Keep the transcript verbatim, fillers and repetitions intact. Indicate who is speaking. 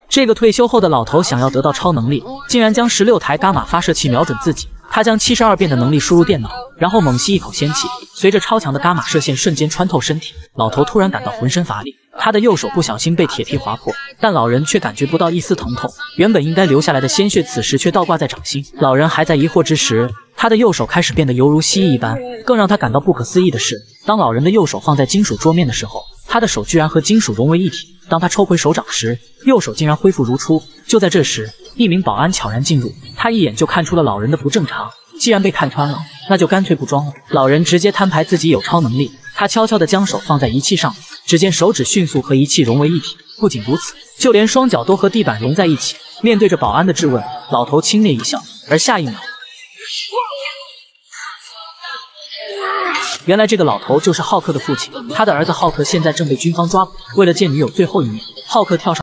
Speaker 1: 这个退休后的老头想要得到超能力，竟然将十六台伽马发射器瞄准自己。他将七十二变的能力输入电脑，然后猛吸一口仙气，随着超强的伽马射线瞬间穿透身体，老头突然感到浑身乏力。他的右手不小心被铁皮划破，但老人却感觉不到一丝疼痛。原本应该流下来的鲜血，此时却倒挂在掌心。老人还在疑惑之时，他的右手开始变得犹如蜥蜴一般。更让他感到不可思议的是，当老人的右手放在金属桌面的时候，他的手居然和金属融为一体。当他抽回手掌时，右手竟然恢复如初。就在这时，一名保安悄然进入，他一眼就看出了老人的不正常。既然被看穿了，那就干脆不装了。老人直接摊牌自己有超能力，他悄悄地将手放在仪器上，只见手指迅速和仪器融为一体。不仅如此，就连双脚都和地板融在一起。面对着保安的质问，老头轻蔑一笑，而下一秒，原来这个老头就是浩克的父亲，他的儿子浩克现在正被军方抓捕。为了见女友最后一面，浩克跳上